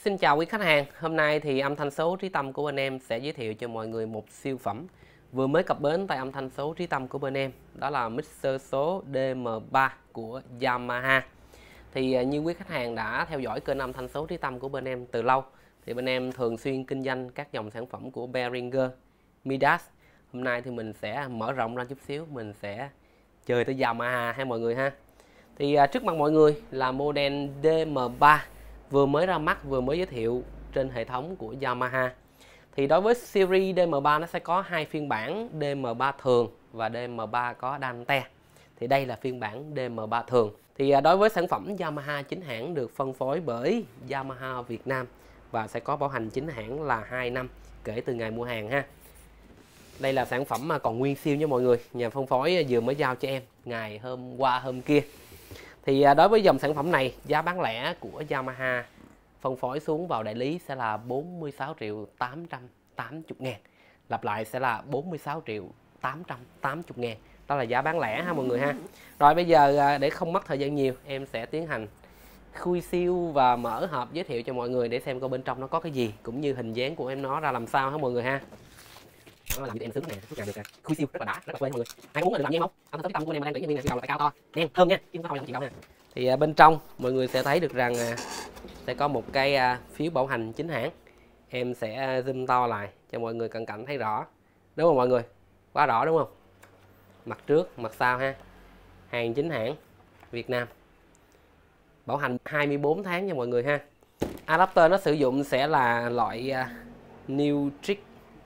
Xin chào quý khách hàng, hôm nay thì âm thanh số Trí Tâm của bên em sẽ giới thiệu cho mọi người một siêu phẩm vừa mới cập bến tại âm thanh số Trí Tâm của bên em. Đó là mixer số DM3 của Yamaha. Thì như quý khách hàng đã theo dõi kênh âm thanh số Trí Tâm của bên em từ lâu, thì bên em thường xuyên kinh doanh các dòng sản phẩm của Behringer, Midas. Hôm nay thì mình sẽ mở rộng ra chút xíu, mình sẽ chơi tới Yamaha ha mọi người ha. Thì trước mặt mọi người là model DM3 vừa mới ra mắt, vừa mới giới thiệu trên hệ thống của Yamaha. Thì đối với series DM3 nó sẽ có hai phiên bản, DM3 thường và DM3 có đan te. Thì đây là phiên bản DM3 thường. Thì đối với sản phẩm Yamaha chính hãng được phân phối bởi Yamaha Việt Nam và sẽ có bảo hành chính hãng là 2 năm kể từ ngày mua hàng ha. Đây là sản phẩm mà còn nguyên siêu nha mọi người, nhà phân phối vừa mới giao cho em ngày hôm qua hôm kia. Thì đối với dòng sản phẩm này, giá bán lẻ của Yamaha phân phối xuống vào đại lý sẽ là 46 triệu 880 ngàn. Lặp lại sẽ là 46 triệu 880 ngàn. Đó là giá bán lẻ ha mọi người ha. Rồi bây giờ để không mất thời gian nhiều, em sẽ tiến hành khui siêu và mở hộp giới thiệu cho mọi người để xem coi bên trong nó có cái gì, cũng như hình dáng của em nó ra làm sao ha mọi người ha. Đó là làm gì em sướng nè, suốt ngày được khui siêu rất là đã, rất là phê mọi người. Ai muốn được làm gì không? Âm thanh số Trí Tâm của em đang tuyển nhân viên này, đầu lại cao to, đen thơm nha, chứ không phải là chị đâu nè. Thì bên trong mọi người sẽ thấy được rằng sẽ có một cái phiếu bảo hành chính hãng. Em sẽ zoom to lại cho mọi người cận cảnh thấy rõ, đúng không mọi người? Quá rõ đúng không? Mặt trước, mặt sau ha. Hàng chính hãng Việt Nam, bảo hành 24 tháng nha mọi người ha. Adapter nó sử dụng sẽ là loại Neutrik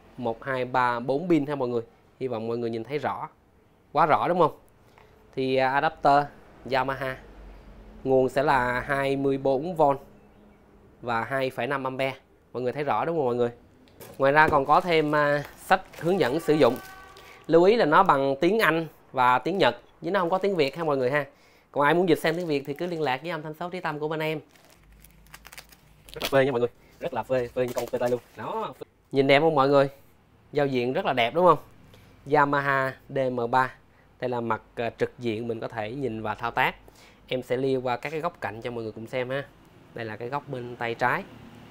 1234 pin ha mọi người. Hy vọng mọi người nhìn thấy rõ, quá rõ đúng không? Thì adapter Yamaha nguồn sẽ là 24V và 2,5 A. Mọi người thấy rõ đúng không mọi người? Ngoài ra còn có thêm sách hướng dẫn sử dụng. Lưu ý là nó bằng tiếng Anh và tiếng Nhật, chứ nó không có tiếng Việt ha mọi người ha. Còn ai muốn dịch sang tiếng Việt thì cứ liên lạc với âm thanh số Trí Tâm của bên em. Rất là phê nha mọi người, rất là phê như con phê tay luôn. Đó, nhìn đẹp không mọi người? Giao diện rất là đẹp đúng không? Yamaha DM3. Đây là mặt trực diện mình có thể nhìn và thao tác. Em sẽ liêu qua các cái góc cạnh cho mọi người cùng xem ha. Đây là cái góc bên tay trái,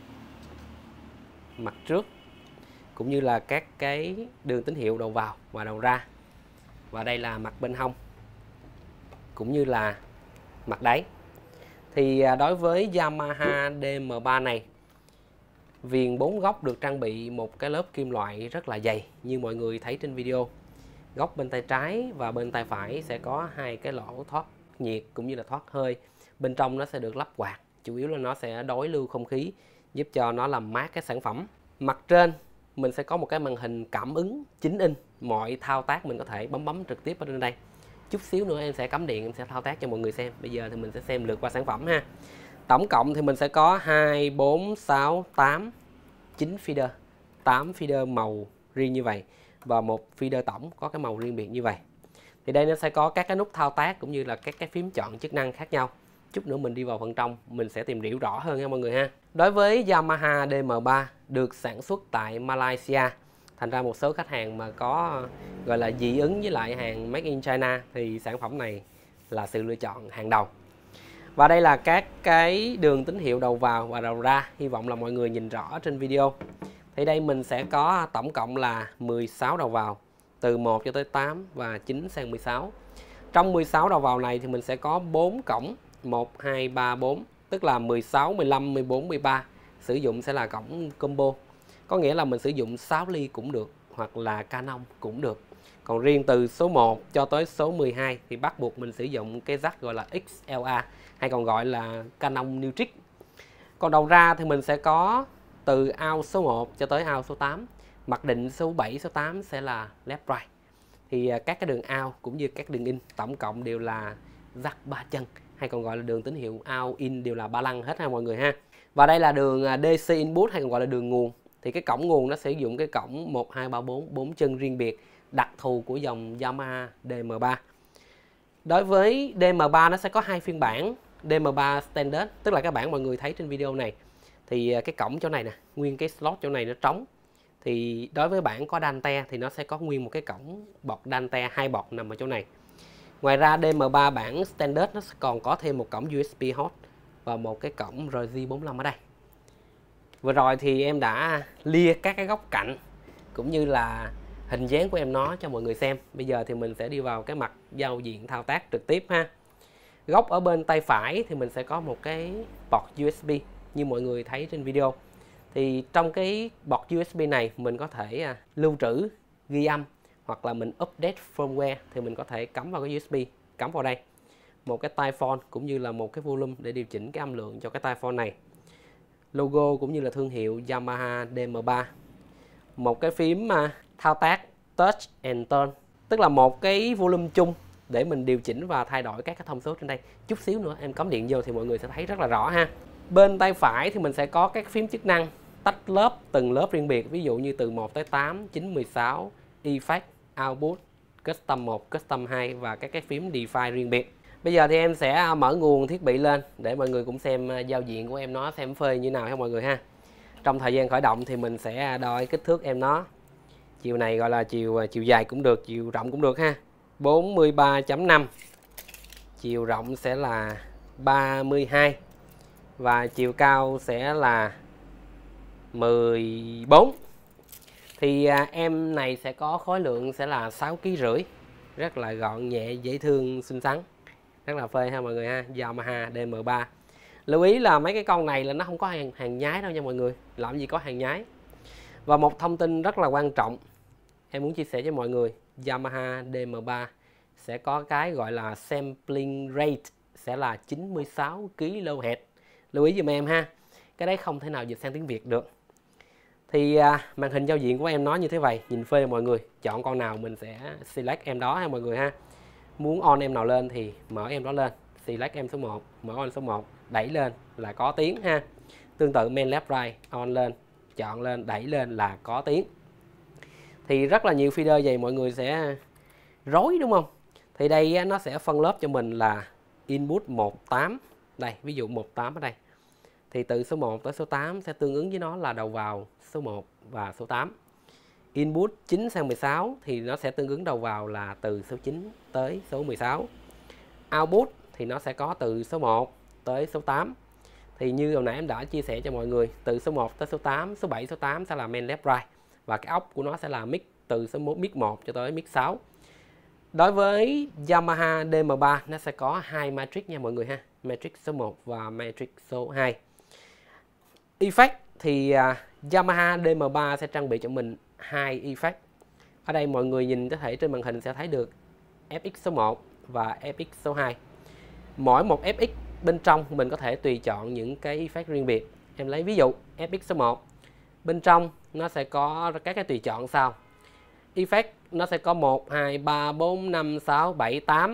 mặt trước, cũng như là các cái đường tín hiệu đầu vào và đầu ra. Và đây là mặt bên hông, cũng như là mặt đáy. Thì đối với Yamaha DM3 này, viền 4 góc được trang bị một cái lớp kim loại rất là dày như mọi người thấy trên video. Góc bên tay trái và bên tay phải sẽ có hai cái lỗ thoát nhiệt cũng như là thoát hơi. Bên trong nó sẽ được lắp quạt, chủ yếu là nó sẽ đối lưu không khí, giúp cho nó làm mát cái sản phẩm. Mặt trên mình sẽ có một cái màn hình cảm ứng 9 inch, mọi thao tác mình có thể bấm trực tiếp ở trên đây. Chút xíu nữa em sẽ cắm điện, em sẽ thao tác cho mọi người xem. Bây giờ thì mình sẽ xem lượt qua sản phẩm ha. Tổng cộng thì mình sẽ có 2, 4, 6, 8, 9 feeder, 8 feeder màu riêng như vậy và một feeder tổng có cái màu riêng biệt như vậy. Thì đây nó sẽ có các cái nút thao tác cũng như là các cái phím chọn chức năng khác nhau. Chút nữa mình đi vào phần trong mình sẽ tìm hiểu rõ hơn nha mọi người ha. Đối với Yamaha DM3 được sản xuất tại Malaysia, thành ra một số khách hàng mà có gọi là dị ứng với lại hàng Made in China thì sản phẩm này là sự lựa chọn hàng đầu. Và đây là các cái đường tín hiệu đầu vào và đầu ra, hy vọng là mọi người nhìn rõ trên video. Thì đây mình sẽ có tổng cộng là 16 đầu vào, từ 1 cho tới 8 và 9 sang 16. Trong 16 đầu vào này thì mình sẽ có 4 cổng 1, 2, 3, 4, tức là 16, 15, 14, 13. Sử dụng sẽ là cổng combo, có nghĩa là mình sử dụng 6 ly cũng được hoặc là Canon cũng được. Còn riêng từ số 1 cho tới số 12 thì bắt buộc mình sử dụng cái jack gọi là XLR, hay còn gọi là Canon Neutrik. Còn đầu ra thì mình sẽ có từ out số 1 cho tới out số 8. Mặc định số 7, số 8 sẽ là left right. Thì các cái đường out cũng như các đường in tổng cộng đều là jack 3 chân, hay còn gọi là đường tín hiệu out in đều là 3 lăng hết ha mọi người ha. Và đây là đường DC input hay còn gọi là đường nguồn. Thì cái cổng nguồn nó sử dụng cái cổng 1, 2, 3, 4, 4 chân riêng biệt, đặc thù của dòng Yamaha DM3. Đối với DM3 nó sẽ có hai phiên bản. DM3 Standard, tức là các bản mọi người thấy trên video này. Thì cái cổng chỗ này nè, nguyên cái slot chỗ này nó trống. Thì đối với bản có đan te thì nó sẽ có nguyên một cái cổng bọt đan te, hai bọt nằm ở chỗ này. Ngoài ra DM3 bản Standard nó còn có thêm một cổng USB hot và một cái cổng RJ45 ở đây. Vừa rồi thì em đã lia các cái góc cạnh cũng như là hình dáng của em nó cho mọi người xem. Bây giờ thì mình sẽ đi vào cái mặt giao diện thao tác trực tiếp ha. Góc ở bên tay phải thì mình sẽ có một cái port USB như mọi người thấy trên video. Thì trong cái port USB này mình có thể lưu trữ, ghi âm hoặc là mình update firmware thì mình có thể cắm vào cái USB, cắm vào đây. Một cái tai phone cũng như là một cái volume để điều chỉnh cái âm lượng cho cái tai phone này. Logo cũng như là thương hiệu Yamaha DM3. Một cái phím thao tác Touch and Turn, tức là một cái volume chung để mình điều chỉnh và thay đổi các cái thông số trên đây. Chút xíu nữa em cắm điện vô thì mọi người sẽ thấy rất là rõ ha. Bên tay phải thì mình sẽ có các phím chức năng tách lớp, từng lớp riêng biệt, ví dụ như từ 1 tới 8, 9, 16, Effect, Output, Custom 1, Custom 2 và các cái phím Define riêng biệt. Bây giờ thì em sẽ mở nguồn thiết bị lên để mọi người cũng xem giao diện của em nó xem phơi như nào ha mọi người ha. Trong thời gian khởi động thì mình sẽ đo kích thước em nó. Chiều này gọi là chiều dài cũng được, chiều rộng cũng được ha. 43.5. Chiều rộng sẽ là 32 và chiều cao sẽ là 14. Thì em này sẽ có khối lượng sẽ là 6,5 kg, rất là gọn nhẹ, dễ thương, xinh xắn, rất là phê ha mọi người ha. Yamaha DM3. Lưu ý là mấy cái con này là nó không có hàng nhái đâu nha mọi người, làm gì có hàng nhái. Và một thông tin rất là quan trọng em muốn chia sẻ cho mọi người, Yamaha DM3 sẽ có cái gọi là sampling rate sẽ là 96 kHz. Lưu ý giùm em ha, cái đấy không thể nào dịch sang tiếng Việt được. Thì màn hình giao diện của em nó như thế vậy, nhìn phê mọi người, chọn con nào mình sẽ select em đó ha mọi người ha. Muốn on em nào lên thì mở em đó lên, select em số 1, mở on số 1, đẩy lên là có tiếng ha. Tương tự main left right, on lên, chọn lên, đẩy lên là có tiếng. Thì rất là nhiều feeder vậy mọi người sẽ rối đúng không? Thì đây nó sẽ phân lớp cho mình là input 18. Đây, ví dụ 18 ở đây. Thì từ số 1 tới số 8 sẽ tương ứng với nó là đầu vào số 1 và số 8. Input 9 sang 16 thì nó sẽ tương ứng đầu vào là từ số 9 tới số 16. Output thì nó sẽ có từ số 1 tới số 8. Thì như hồi nãy em đã chia sẻ cho mọi người, từ số 1 tới số 8, số 7, số 8 sẽ là main left right. Và cái ốc của nó sẽ là mic từ số mic 1 cho tới mic 6. Đối với Yamaha DM3 nó sẽ có hai matrix nha mọi người ha. Matrix số 1 và matrix số 2. Effect thì Yamaha DM3 sẽ trang bị cho mình hai effect. Ở đây mọi người nhìn có thể trên màn hình sẽ thấy được FX số 1 và FX số 2. Mỗi một FX bên trong mình có thể tùy chọn những cái effect riêng biệt. Em lấy ví dụ FX số 1. Bên trong nó sẽ có các cái tùy chọn sau. Effect nó sẽ có 1, 2, 3, 4, 5, 6, 7, 8,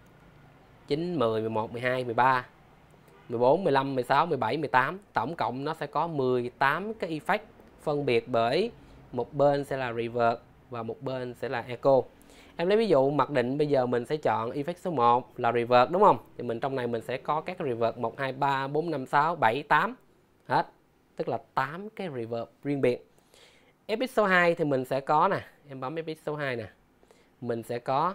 9, 10, 11, 12, 13, 14, 15, 16, 17, 18. Tổng cộng nó sẽ có 18 cái effect phân biệt bởi một bên sẽ là reverb và một bên sẽ là echo. Em lấy ví dụ mặc định bây giờ mình sẽ chọn effect số 1 là reverb đúng không? Thì mình trong này mình sẽ có các reverb 1, 2, 3, 4, 5, 6, 7, 8 hết. Tức là 8 cái reverb riêng biệt. FX số 2 thì mình sẽ có nè, em bấm FX số 2 nè. Mình sẽ có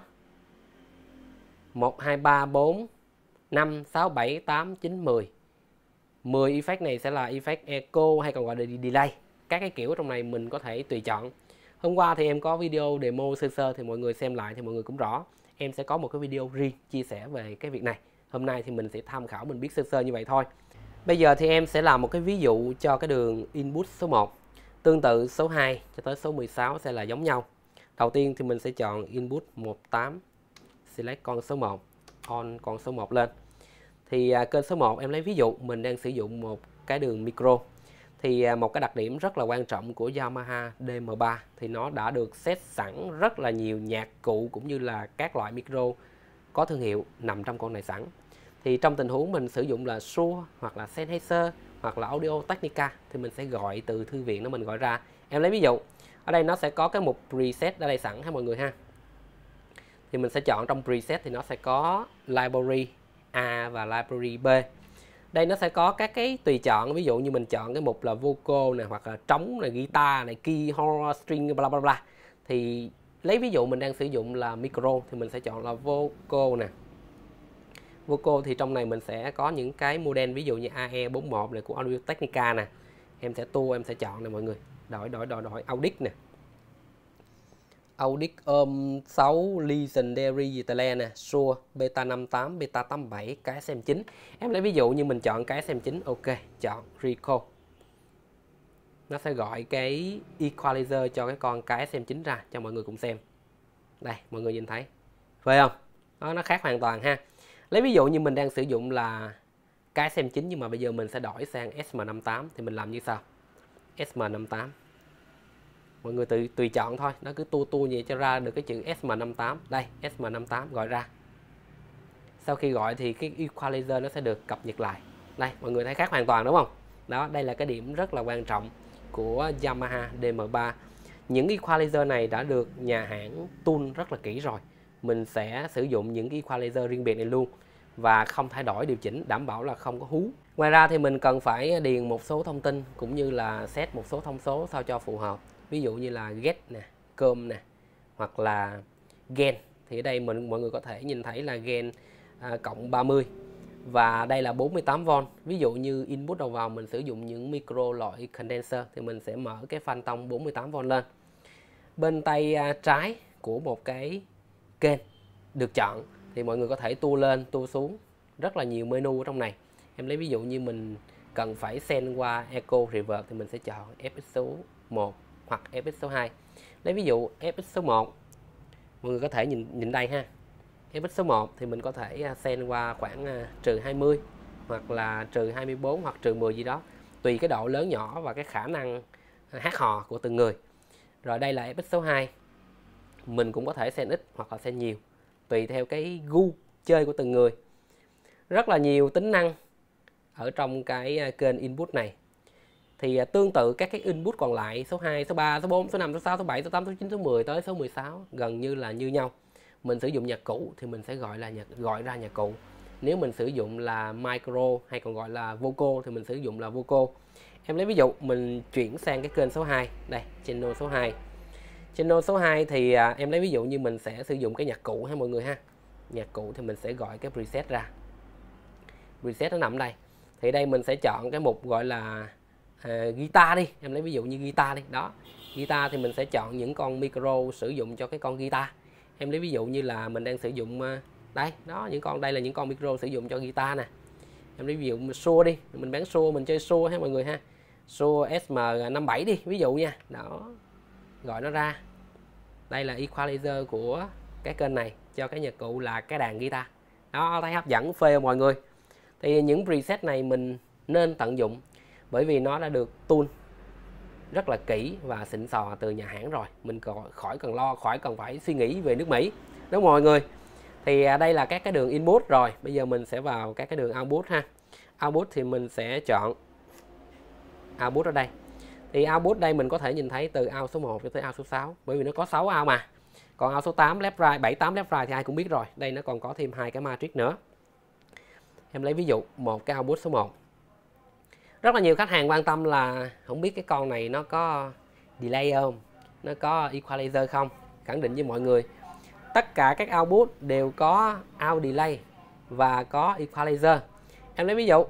1, 2, 3, 4, 5, 6, 7, 8, 9, 10. 10 effect này sẽ là effect echo hay còn gọi là delay. Các cái kiểu trong này mình có thể tùy chọn. Hôm qua thì em có video demo sơ sơ thì mọi người xem lại thì mọi người cũng rõ. Em sẽ có một cái video riêng chia sẻ về cái việc này. Hôm nay thì mình sẽ tham khảo mình biết sơ sơ như vậy thôi. Bây giờ thì em sẽ làm một cái ví dụ cho cái đường input số 1. Tương tự số 2 cho tới số 16 sẽ là giống nhau. Đầu tiên thì mình sẽ chọn input 18, select con số 1, on con số 1 lên. Thì kênh số 1 em lấy ví dụ mình đang sử dụng một cái đường micro. Thì một cái đặc điểm rất là quan trọng của Yamaha DM3 thì nó đã được set sẵn rất là nhiều nhạc cụ cũng như là các loại micro có thương hiệu nằm trong con này sẵn. Thì trong tình huống mình sử dụng là Shure hoặc là Sennheiser hoặc là Audio Technica thì mình sẽ gọi từ thư viện đó mình gọi ra. Em lấy ví dụ ở đây nó sẽ có cái mục preset ở đây sẵn ha mọi người ha. Thì mình sẽ chọn trong preset thì nó sẽ có library A và library B. Đây nó sẽ có các cái tùy chọn, ví dụ như mình chọn cái mục là vocal này hoặc là trống này, guitar này, keyboard, string bla bla bla. Thì lấy ví dụ mình đang sử dụng là micro thì mình sẽ chọn là vocal nè. Vocal thì trong này mình sẽ có những cái model ví dụ như AE41 này của Audio Technica nè, em sẽ tua, em sẽ chọn nè mọi người, đổi audit nè, audit 6 legendary gì tele nè, Sure beta 58, beta 87, cái SM9. Em lấy ví dụ như mình chọn cái SM9, ok, chọn recall. Nó sẽ gọi cái equalizer cho cái con cái SM9 ra cho mọi người cùng xem. Đây, mọi người nhìn thấy phải không? Đó, nó khác hoàn toàn ha. Lấy ví dụ như mình đang sử dụng là cái SM9 nhưng mà bây giờ mình sẽ đổi sang SM58 thì mình làm như sau. SM58. Mọi người tùy chọn thôi, nó cứ tua vậy cho ra được cái chữ SM58. Đây, SM58 gọi ra. Sau khi gọi thì cái equalizer nó sẽ được cập nhật lại. Đây, mọi người thấy khác hoàn toàn đúng không? Đó, đây là cái điểm rất là quan trọng của Yamaha DM3. Những equalizer này đã được nhà hãng tune rất là kỹ rồi. Mình sẽ sử dụng những equalizer riêng biệt này luôn và không thay đổi điều chỉnh, đảm bảo là không có hú. Ngoài ra thì mình cần phải điền một số thông tin cũng như là set một số thông số sao cho phù hợp. Ví dụ như là get nè, com nè, hoặc là gain. Thì ở đây mọi người có thể nhìn thấy là gain cộng 30 và đây là 48V. Ví dụ như input đầu vào mình sử dụng những micro loại condenser thì mình sẽ mở cái phanh tông 48V lên. Bên tay trái của một cái kênh được chọn thì mọi người có thể tua lên, tua xuống, rất là nhiều menu ở trong này. Em lấy ví dụ như mình cần phải send qua echo reverb thì mình sẽ chọn FX số 1 hoặc FX số 2. Lấy ví dụ FX số 1, mọi người có thể nhìn đây ha. FX số 1 thì mình có thể send qua khoảng trừ 20 hoặc là trừ 24 hoặc trừ 10 gì đó, tùy cái độ lớn nhỏ và cái khả năng hát hò của từng người. Rồi đây là FX số 2, mình cũng có thể send ít hoặc là send nhiều, tùy theo cái gu chơi của từng người. Rất là nhiều tính năng ở trong cái kênh input này. Thì tương tự các cái input còn lại, số 2, số 3, số 4, số 5, số 6, số 7, số 8, số 9, số 10 tới số 16 gần như là như nhau. Mình sử dụng nhạc cụ thì mình sẽ gọi ra nhạc cụ. Nếu mình sử dụng là micro hay còn gọi là vocal thì mình sử dụng là vocal. Em lấy ví dụ mình chuyển sang cái kênh số 2. Đây, channel số 2. Channel số 2 thì em lấy ví dụ như mình sẽ sử dụng cái nhạc cụ ha mọi người ha. Nhạc cụ thì mình sẽ gọi cái preset ra. Preset nó nằm ở đây. Thì đây mình sẽ chọn cái mục gọi là guitar đi. Em lấy ví dụ như guitar đi. Đó. Guitar thì mình sẽ chọn những con micro sử dụng cho cái con guitar. Em lấy ví dụ như là mình đang sử dụng đây, đó, đây là những con micro sử dụng cho guitar nè. Em lấy ví dụ Shure đi, mình bán Shure, mình chơi Shure ha mọi người ha. Shure SM57 đi, ví dụ nha. Đó. Gọi nó ra. Đây là equalizer của cái kênh này cho cái nhạc cụ là cái đàn guitar. Đó, thấy hấp dẫn phê mọi người. Thì những preset này mình nên tận dụng bởi vì nó đã được tune rất là kỹ và xịn sò từ nhà hãng rồi. Mình khỏi cần lo, khỏi cần phải suy nghĩ về nước Mỹ. Đúng không mọi người? Thì đây là các cái đường input rồi. Bây giờ mình sẽ vào các cái đường output ha. Output thì mình sẽ chọn output ở đây. Thì output đây mình có thể nhìn thấy từ out số 1 cho tới out số 6. Bởi vì nó có 6 out mà. Còn out số 8 left right, 7, 8 left right thì ai cũng biết rồi. Đây nó còn có thêm 2 cái matrix nữa. Em lấy ví dụ một cái output số 1. Rất là nhiều khách hàng quan tâm là không biết cái con này nó có delay không, nó có equalizer không. Khẳng định với mọi người, tất cả các output đều có out delay và có equalizer. Em lấy ví dụ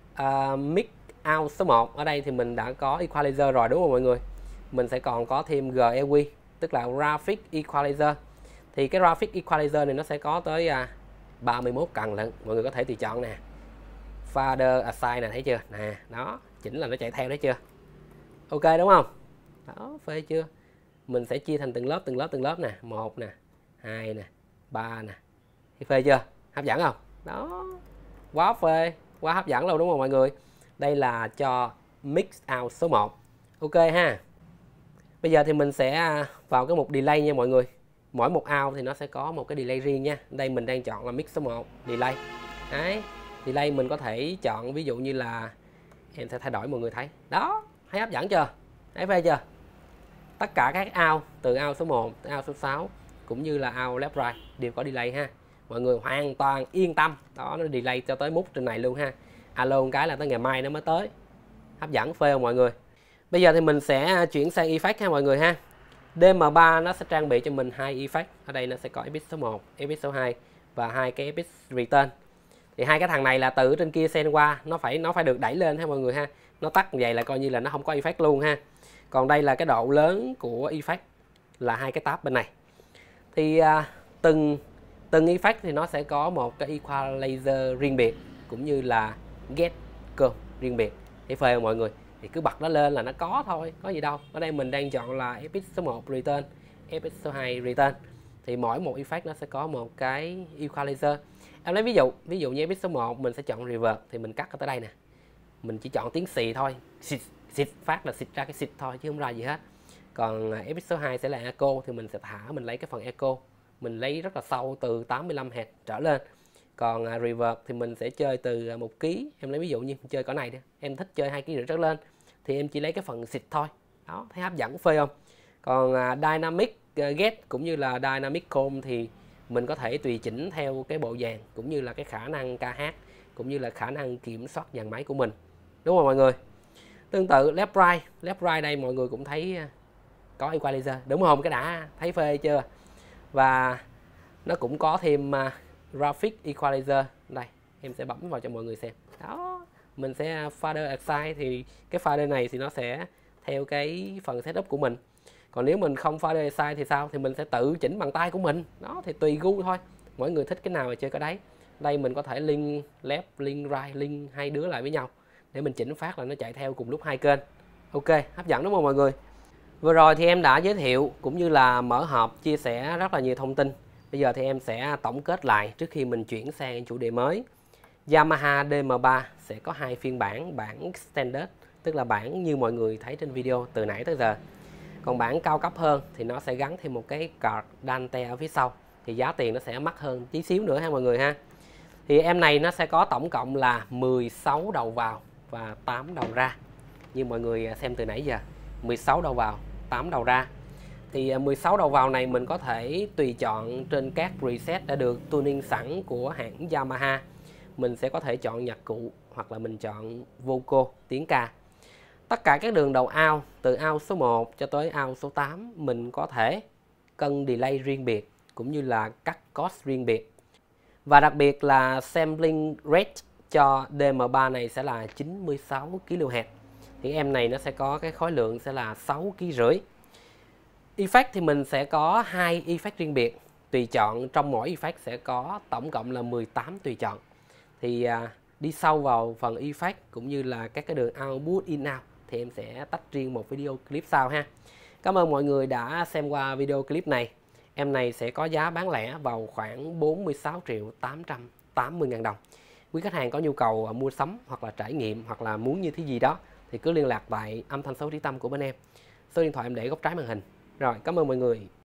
mic out số 1, ở đây thì mình đã có equalizer rồi đúng không mọi người. Mình sẽ còn có thêm GEQ, tức là graphic equalizer. Thì cái graphic equalizer này nó sẽ có tới 31 cần lận. Mọi người có thể tùy chọn nè. Fader assign nè, thấy chưa? Nè, đó, chỉnh là nó chạy theo đấy chưa? Ok đúng không? Đó, phê chưa? Mình sẽ chia thành từng lớp nè, 1 nè, 2 nè, 3 nè. Phê chưa? Hấp dẫn không? Đó. Quá phê, quá hấp dẫn luôn đúng không mọi người? Đây là cho mix out số 1. Ok ha. Bây giờ thì mình sẽ vào cái mục delay nha mọi người. Mỗi một out thì nó sẽ có một cái delay riêng nha. Đây mình đang chọn là mix số 1, delay. Đấy. Delay mình có thể chọn ví dụ như là em sẽ thay đổi mọi người thấy. Đó, thấy hấp dẫn chưa? Thấy phê chưa? Tất cả các out từ out số 1 tới out số 6 cũng như là out left right đều có delay ha. Mọi người hoàn toàn yên tâm. Đó, nó delay cho tới mút trên này luôn ha. Alo một cái là tới ngày mai nó mới tới. Hấp dẫn phê không mọi người? Bây giờ thì mình sẽ chuyển sang effect ha mọi người ha. DM3 nó sẽ trang bị cho mình 2 effect. Ở đây nó sẽ có FX số 1, FX số 2 và 2 cái FX return. Thì hai cái thằng này là từ trên kia send qua, nó phải được đẩy lên ha mọi người ha. nó tắt vậy là coi như là nó không có effect luôn ha. Còn đây là cái độ lớn của effect là hai cái tab bên này. Thì từng effect thì nó sẽ có một cái equalizer riêng biệt cũng như là get curve riêng biệt. Để phê không mọi người? Thì cứ bật nó lên là nó có thôi, có gì đâu. Ở đây mình đang chọn là FX số 1 return, FX số 2 return. Thì mỗi một effect nó sẽ có một cái equalizer. Em lấy ví dụ như FX số 1 mình sẽ chọn reverb thì mình cắt ở tới đây nè. Mình chỉ chọn tiếng xì thôi, xịt phát là xịt ra cái xịt thôi chứ không ra gì hết. Còn FX số 2 sẽ là echo thì mình sẽ mình lấy cái phần echo, mình lấy rất là sâu từ 85 Hz trở lên. Còn reverb thì mình sẽ chơi từ 1 kg. Em lấy ví dụ như chơi cỡ này đi, em thích chơi 2,5 kg trở lên thì em chỉ lấy cái phần xịt thôi. Đó, thấy hấp dẫn phê không? Còn dynamic get cũng như là dynamic comb thì mình có thể tùy chỉnh theo cái bộ dàn cũng như là cái khả năng ca hát cũng như là khả năng kiểm soát dàn máy của mình. Đúng không mọi người? Tương tự left right đây mọi người cũng thấy có equalizer đúng không? Cái đã thấy phê chưa? Và nó cũng có thêm graphic equalizer. Đây, em sẽ bấm vào cho mọi người xem. Đó, mình sẽ fader aside thì cái fader này thì nó sẽ theo cái phần setup của mình. Còn nếu mình không fader aside thì sao? Thì mình sẽ tự chỉnh bằng tay của mình. Đó thì tùy gu thôi. Mỗi người thích cái nào thì chơi cái đấy. Đây mình có thể link left, link right, link hai đứa lại với nhau để mình chỉnh phát là nó chạy theo cùng lúc hai kênh. Ok, hấp dẫn đúng không mọi người? Vừa rồi thì em đã giới thiệu cũng như là mở hộp chia sẻ rất là nhiều thông tin. Bây giờ thì em sẽ tổng kết lại trước khi mình chuyển sang chủ đề mới. Yamaha DM3 sẽ có hai phiên bản, bản Standard tức là bản như mọi người thấy trên video từ nãy tới giờ. Còn bản cao cấp hơn thì nó sẽ gắn thêm một cái card Dante ở phía sau. Thì giá tiền nó sẽ mắc hơn tí xíu nữa ha mọi người ha. Thì em này nó sẽ có tổng cộng là 16 đầu vào và 8 đầu ra. Như mọi người xem từ nãy giờ, 16 đầu vào, 8 đầu ra. Thì 16 đầu vào này mình có thể tùy chọn trên các preset đã được tuning sẵn của hãng Yamaha. Mình sẽ có thể chọn nhạc cụ hoặc là mình chọn vocal, tiếng ca. Tất cả các đường đầu out từ out số 1 cho tới out số 8 mình có thể cân delay riêng biệt cũng như là cắt cost riêng biệt. Và đặc biệt là sampling rate cho DM3 này sẽ là 96 kHz. Thì em này nó sẽ có cái khối lượng sẽ là 6,5 kg. Effect thì mình sẽ có 2 effect riêng biệt. Tùy chọn trong mỗi effect sẽ có tổng cộng là 18 tùy chọn. Thì đi sâu vào phần effect cũng như là các cái đường output in out thì em sẽ tách riêng một video clip sau ha. Cảm ơn mọi người đã xem qua video clip này. Em này sẽ có giá bán lẻ vào khoảng 46.880.000 đồng. Quý khách hàng có nhu cầu mua sắm hoặc là trải nghiệm hoặc là muốn như thế gì đó thì cứ liên lạc tại âm thanh số trí tâm của bên em. Số điện thoại em để góc trái màn hình. Rồi, cảm ơn mọi người.